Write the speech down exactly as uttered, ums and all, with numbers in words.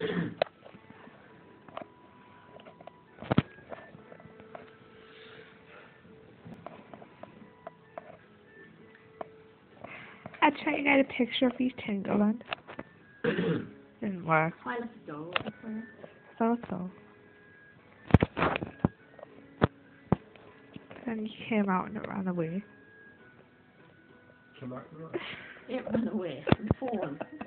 I tried to get a picture of you tingling. Didn't work. I left the door open for you. So so. Then you came out and it ran away. Come back to that. It ran away from the phone.